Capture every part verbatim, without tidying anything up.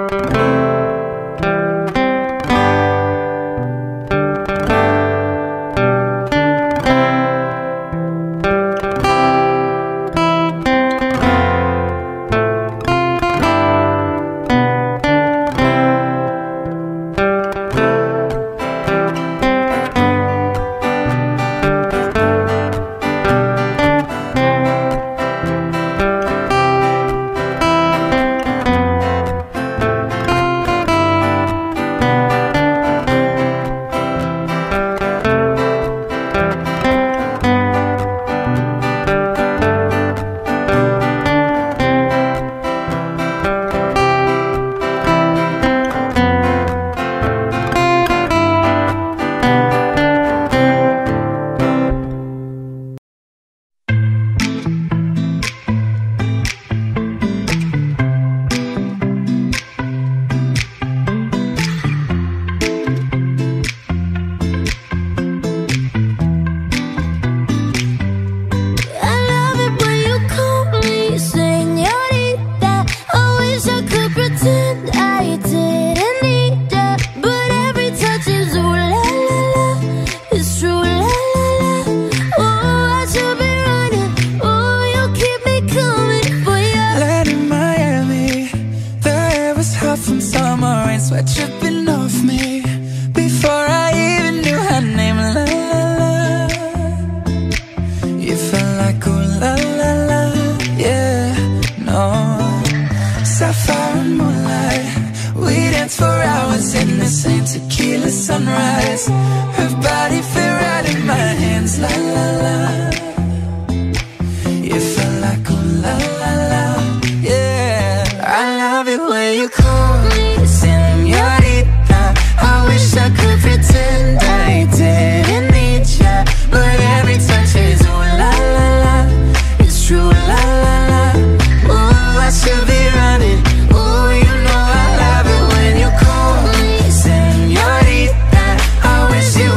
Wish you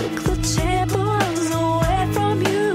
took the tables away from you.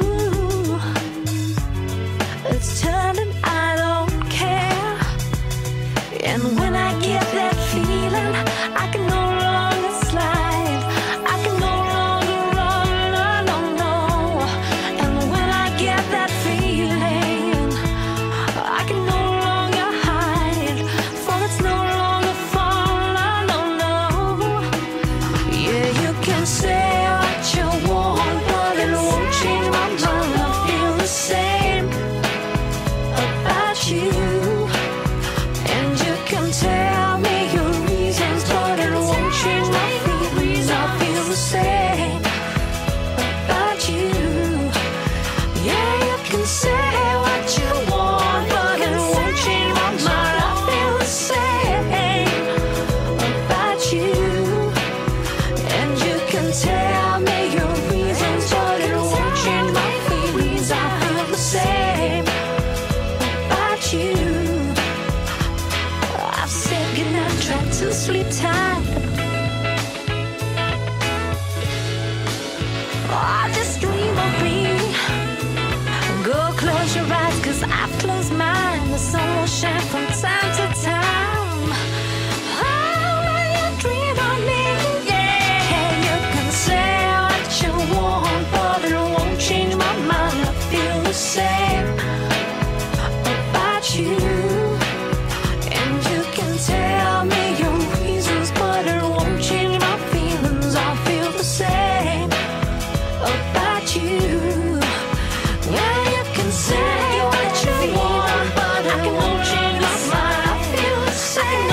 It's turning, I don't care. And when I get that feeling, I can no longer slide, I can no longer run, no, no, no. And when I get that feeling, I can no longer hide, for it's no longer fun, no, no, no. Yeah, you can say what you want, but it won't change my mind. I feel the same about you. And you can tell me your reasons, but it won't change my feelings. I feel the same about you. Yeah, you can say what you want, but it won't change my mind. I feel the same about you. And you can tell me your reasons, but it won't change my feelings. I feel the same about you. I've said goodnight, tried to sleep tight. Oh, just dream of me. Go close your eyes, cause I've closed mine. The sun will shine from time to time. Oh, when you dream of me, yeah. You can say what you want, but it won't change my mind. I feel the same about you. And you can tell me your reasons, but it won't change my feelings. I feel the same about you. Yeah, you can say what you want, but it won't change my mind. I feel the same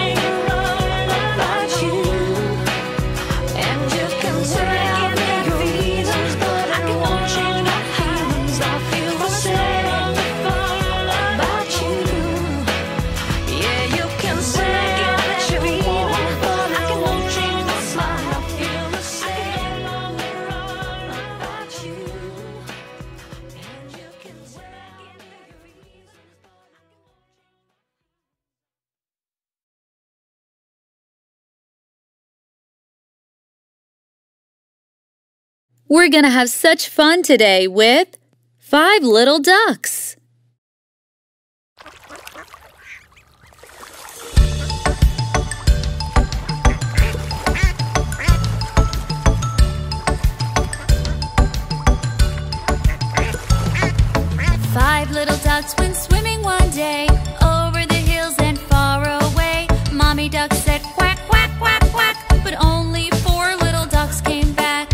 about you. And you can tell me your reasons, but it won't change my feelings. I feel the same about you. Yeah, you can say what you want, but it won't change my mind. I feel the same about you. And you can tell me your reasons. We're gonna have such fun today with Five Little Ducks. Five little ducks went swimming one day, over the hills and far away. Mommy duck said quack, quack, quack, quack, but only four little ducks came back.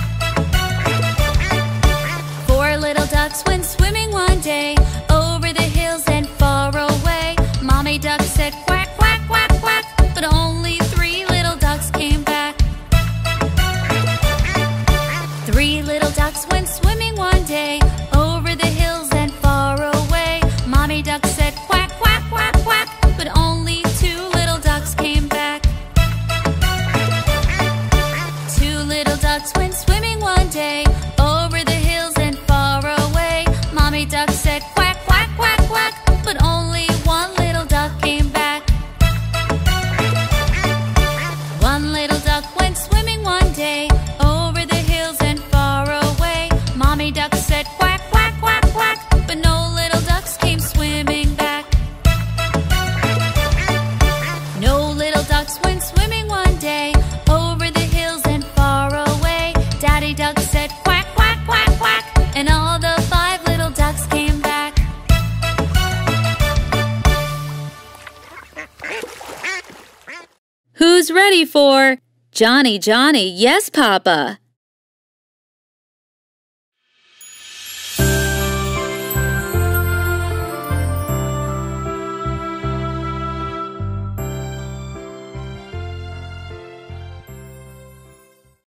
Four little ducks went swimming one day, over the hills and far away. Mommy duck said quack, quack, quack, quack, but only three little ducks came back. Three little ducks went swimming one day, over the hills and far away. Mommy duck said quack, quack, quack, quack, but only two little ducks came back. Two little ducks went swimming one day, over the hills and far away. Mommy duck said quack, quack, quack, quack, but only one little duck came back. One little duck went swimming one day, over the hills and far away. Mommy duck said quack, quack, quack, quack, but no little ducks came swimming back. No little ducks went swimming one day, over the hills and far away. Daddy duck said quack, quack, quack, quack, and all the five little ducks came back. Who's ready for Johnny, Johnny, yes, Papa?